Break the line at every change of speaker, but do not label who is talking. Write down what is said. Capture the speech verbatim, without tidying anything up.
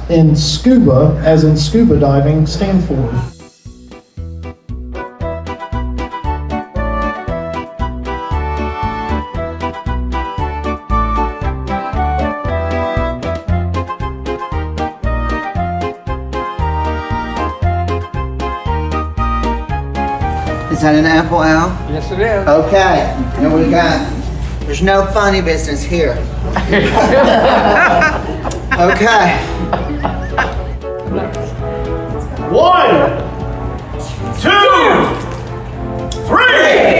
in scuba, as in scuba diving, stand for?
Is that an apple, Al?
Yes, it is.
Okay, here we go. There's no funny business here. Okay.
One, two, three.